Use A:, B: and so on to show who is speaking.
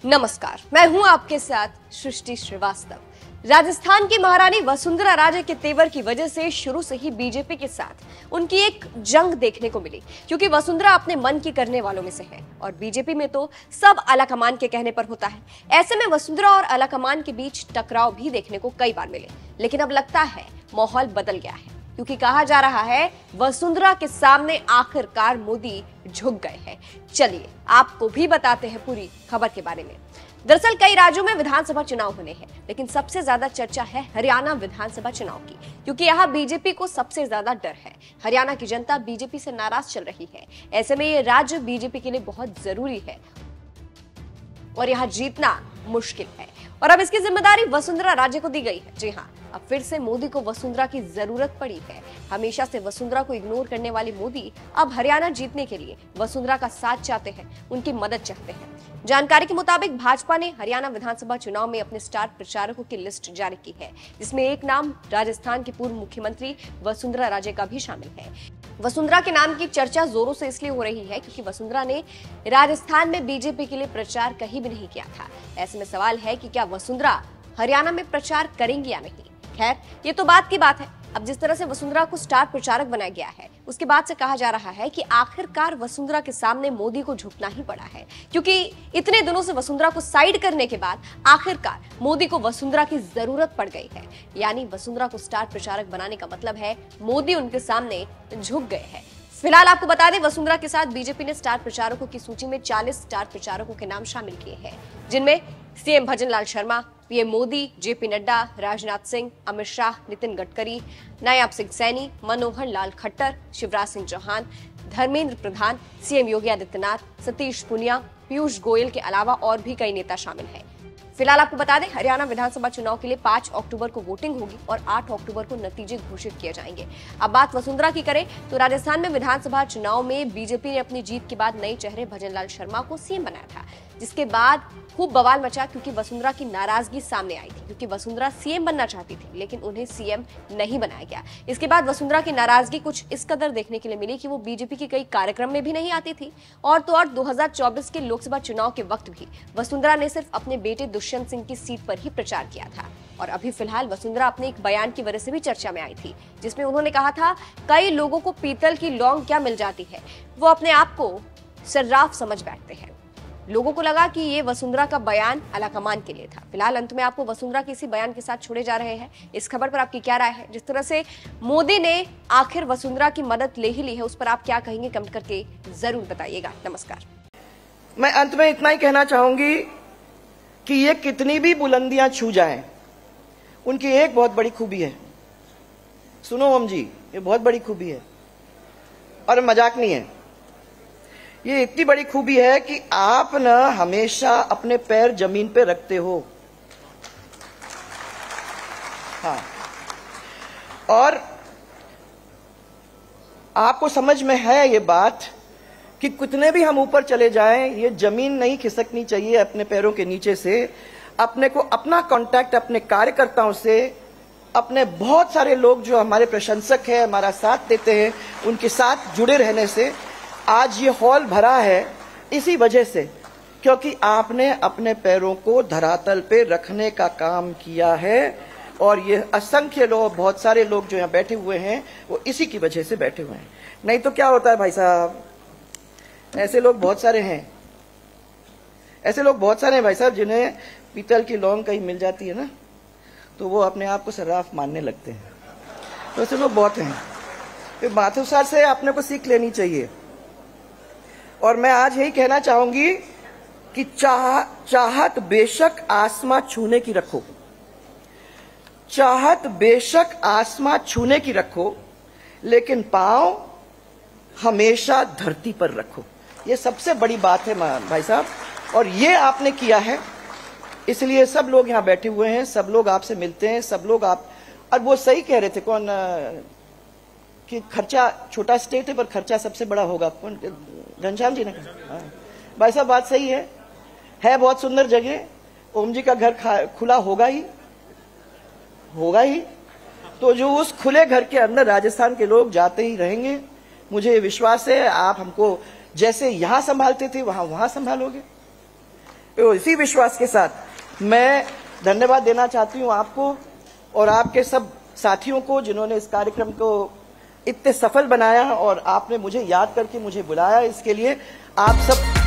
A: नमस्कार, मैं हूं आपके साथ सृष्टि श्रीवास्तव। राजस्थान की महारानी वसुंधरा राजे के तेवर की वजह से शुरू से ही बीजेपी के साथ उनकी एक जंग देखने को मिली, क्योंकि वसुंधरा अपने मन की करने वालों में से है और बीजेपी में तो सब आलाकमान के कहने पर होता है। ऐसे में वसुंधरा और आलाकमान के बीच टकराव भी देखने को कई बार मिले, लेकिन अब लगता है माहौल बदल गया है, क्योंकि कहा जा रहा है वसुंधरा के सामने आखिरकार मोदी झुक गए हैं। चलिए आपको भी बताते हैं पूरी खबर के बारे में। दरअसल कई राज्यों में विधानसभा चुनाव होने हैं, लेकिन सबसे ज्यादा चर्चा है हरियाणा विधानसभा चुनाव की, क्योंकि यहाँ बीजेपी को सबसे ज्यादा डर है। हरियाणा की जनता बीजेपी से नाराज चल रही है। ऐसे में ये राज्य बीजेपी के लिए बहुत जरूरी है और यहाँ जीतना मुश्किल है, और अब इसकी जिम्मेदारी वसुंधरा राजे को दी गई है। जी हाँ, अब फिर से मोदी को वसुंधरा की जरूरत पड़ी है। हमेशा से वसुंधरा को इग्नोर करने वाले मोदी अब हरियाणा जीतने के लिए वसुंधरा का साथ चाहते हैं, उनकी मदद चाहते हैं। जानकारी के मुताबिक भाजपा ने हरियाणा विधानसभा चुनाव में अपने स्टार प्रचारकों की लिस्ट जारी की है, जिसमें एक नाम राजस्थान की पूर्व मुख्यमंत्री वसुंधरा राजे का भी शामिल है। वसुंधरा के नाम की चर्चा जोरों से इसलिए हो रही है क्योंकि वसुंधरा ने राजस्थान में बीजेपी के लिए प्रचार कहीं भी नहीं किया था। ऐसे में सवाल है कि क्या वसुंधरा हरियाणा में प्रचार करेंगी या नहीं। खैर, ये तो बात की बात है। अब जिस तरह से वसुंधरा को स्टार प्रचारक बनाया गया है, उसके बाद से कहा जा रहा है कि आखिरकार वसुंधरा के सामने मोदी को झुकना ही पड़ा है, क्योंकि इतने दिनों से वसुंधरा को साइड करने के बाद आखिरकार मोदी को वसुंधरा की जरूरत पड़ गई है। यानी वसुंधरा को स्टार प्रचारक बनाने का मतलब है मोदी उनके सामने झुक गए हैं। फिलहाल आपको बता दें, वसुंधरा के साथ बीजेपी ने स्टार प्रचारकों की सूची में 40 स्टार प्रचारकों के नाम शामिल किए हैं, जिनमें CM Bhajanlal Sharma, PM Modi, JP Nadda, Rajnath Singh, Amit Shah, Nitin Gadkari, Nayab Singh Saini, Manohar Lal Khattar, Shivraj Singh Chouhan, Dharmendra Pradhan, CM Yogi Adityanath, Satish Puniya, Piyush Goyal के अलावा और भी कई नेता शामिल हैं। फिलहाल आपको बता दें, हरियाणा विधानसभा चुनाव के लिए 5 अक्टूबर को वोटिंग होगी और 8 अक्टूबर को नतीजे घोषित किए जाएंगे। अब बात वसुंधरा की करें तो राजस्थान में विधानसभा चुनाव में बीजेपी ने अपनी जीत के बाद नए चेहरे भजनलाल शर्मा को सीएम बनाया था, जिसके बाद खूब बवाल मचा, क्योंकि वसुंधरा की नाराजगी सामने आई थी, क्योंकि वसुंधरा सीएम बनना चाहती थी, लेकिन उन्हें सीएम नहीं बनाया गया। इसके बाद वसुंधरा की नाराजगी कुछ इस कदर देखने के लिए मिली कि वो बीजेपी के कई कार्यक्रम में भी नहीं आती थी। और तो और 2024 के लोकसभा चुनाव के वक्त भी वसुंधरा ने सिर्फ अपने बेटे दुष्यंत सिंह की सीट पर ही प्रचार किया था। और अभी फिलहाल वसुंधरा अपने एक बयान की वजह से भी चर्चा में आई थी, जिसमें उन्होंने कहा था, कई लोगों को पीतल की लौंग क्या मिल जाती है, वो अपने आप को सर्राफ समझ बैठते हैं। लोगों को लगा कि ये वसुंधरा का बयान आलाकमान के लिए था। फिलहाल अंत में आपको वसुंधरा के इसी बयान के साथ छोड़े जा रहे हैं। इस खबर पर आपकी क्या राय है? जिस तरह से मोदी ने आखिर वसुंधरा की मदद ले ही ली है, उस पर आप क्या कहेंगे? कमेंट करके जरूर बताइएगा। नमस्कार।
B: मैं अंत में इतना ही कहना चाहूंगी कि ये कितनी भी बुलंदियां छू जाएं, उनकी एक बहुत बड़ी खूबी है। सुनो ओम जी, ये बहुत बड़ी खूबी है और मजाक नहीं है। ये इतनी बड़ी खूबी है कि आप न हमेशा अपने पैर जमीन पे रखते हो। हाँ, और आपको समझ में है ये बात कि कितने भी हम ऊपर चले जाएं, ये जमीन नहीं खिसकनी चाहिए अपने पैरों के नीचे से। अपने को अपना कांटेक्ट अपने कार्यकर्ताओं से, अपने बहुत सारे लोग जो हमारे प्रशंसक हैं, हमारा साथ देते हैं, उनके साथ जुड़े रहने से आज ये हॉल भरा है, इसी वजह से, क्योंकि आपने अपने पैरों को धरातल पे रखने का काम किया है। और ये असंख्य लोग, बहुत सारे लोग जो यहाँ बैठे हुए हैं, वो इसी की वजह से बैठे हुए हैं। नहीं तो क्या होता है भाई साहब, ऐसे लोग बहुत सारे हैं, ऐसे लोग बहुत सारे हैं भाई साहब, जिन्हें पीतल की लौंग कहीं मिल जाती है ना, तो वो अपने आप को सर्राफ मानने लगते हैं। तो ऐसे लोग बहुत हैं। तो माथुसार से आपने को सीख लेनी चाहिए। और मैं आज यही कहना चाहूंगी कि चाहत बेशक आसमां छूने की रखो, चाहत बेशक आसमां छूने की रखो, लेकिन पांव हमेशा धरती पर रखो। ये सबसे बड़ी बात है भाई साहब, और ये आपने किया है। इसलिए सब लोग यहाँ बैठे हुए हैं, सब लोग आपसे मिलते हैं, सब लोग आप, और वो सही कह रहे थे, कौन कि खर्चा छोटा स्टेट है पर खर्चा सबसे बड़ा होगा, कौन, घनश्याम जी ने कहा। भाई साहब बात सही है बहुत सुंदर जगह। ओम जी का घर खुला होगा ही। तो जो उस खुले घर के अंदर राजस्थान के लोग जाते ही रहेंगे, मुझे विश्वास है आप हमको जैसे यहां संभालते थे वहां संभालोगे। तो इसी विश्वास के साथ मैं धन्यवाद देना चाहती हूं आपको और आपके सब साथियों को जिन्होंने इस कार्यक्रम को इतने सफल बनाया और आपने मुझे याद करके मुझे बुलाया, इसके लिए आप सब